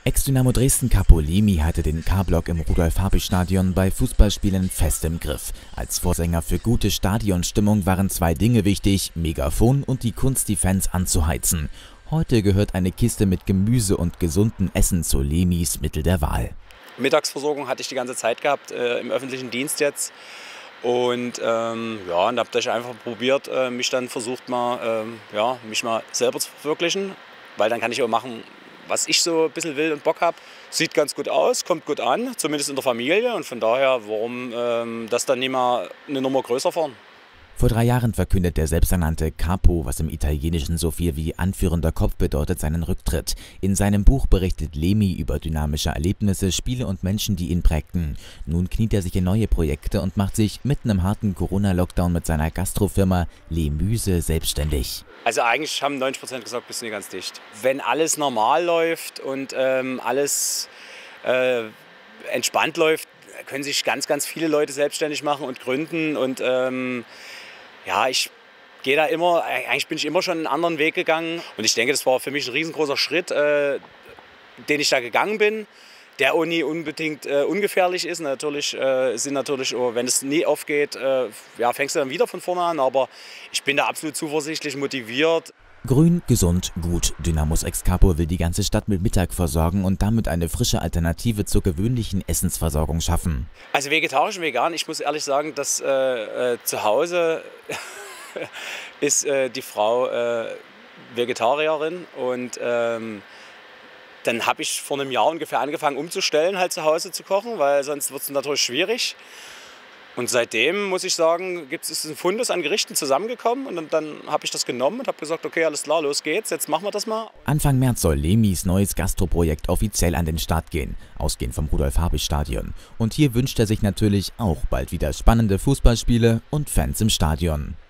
Ex-Dynamo Dresden Capo Lemi hatte den K-Block im Rudolf-Habich-Stadion bei Fußballspielen fest im Griff. Als Vorsänger für gute Stadionstimmung waren zwei Dinge wichtig: Megafon und die Kunst, die Fans anzuheizen. Heute gehört eine Kiste mit Gemüse und gesundem Essen zu Lemis Mittel der Wahl. Mittagsversorgung hatte ich die ganze Zeit gehabt, im öffentlichen Dienst jetzt. Und und habe das einfach probiert, mich dann versucht mich mal selber zu verwirklichen, weil dann kann ich auch machen, was ich so ein bisschen will und Bock habe. Sieht ganz gut aus, kommt gut an, zumindest in der Familie, und von daher, warum das dann nicht mal eine Nummer größer fahren. Vor 3 Jahren verkündet der selbsternannte Capo, was im Italienischen so viel wie anführender Kopf bedeutet, seinen Rücktritt. In seinem Buch berichtet Lemi über dynamische Erlebnisse, Spiele und Menschen, die ihn prägten. Nun kniet er sich in neue Projekte und macht sich mitten im harten Corona-Lockdown mit seiner Gastrofirma Lemüse selbstständig. Also eigentlich haben 90% gesagt, bist du nicht ganz dicht. Wenn alles normal läuft und alles entspannt läuft, können sich ganz, ganz viele Leute selbstständig machen und gründen. Und ich gehe da immer, eigentlich bin ich immer schon einen anderen Weg gegangen. Und ich denke, das war für mich ein riesengroßer Schritt, den ich da gegangen bin, der auch nie unbedingt ungefährlich ist. Natürlich wenn es nie aufgeht, fängst du dann wieder von vorne an. Aber ich bin da absolut zuversichtlich, motiviert. Grün, gesund, gut. Dynamos Ex-Capo will die ganze Stadt mit Mittag versorgen und damit eine frische Alternative zur gewöhnlichen Essensversorgung schaffen. Also vegetarisch und vegan, ich muss ehrlich sagen, dass zu Hause ist die Frau Vegetarierin, und dann habe ich vor einem Jahr ungefähr angefangen umzustellen, halt zu Hause zu kochen, weil sonst wird es natürlich schwierig. Und seitdem, muss ich sagen, ist ein Fundus an Gerichten zusammengekommen, und dann habe ich das genommen und habe gesagt, okay, alles klar, los geht's, jetzt machen wir das mal. Anfang März soll Lemis neues Gastroprojekt offiziell an den Start gehen, ausgehend vom Rudolf-Habich-Stadion. Und hier wünscht er sich natürlich auch bald wieder spannende Fußballspiele und Fans im Stadion.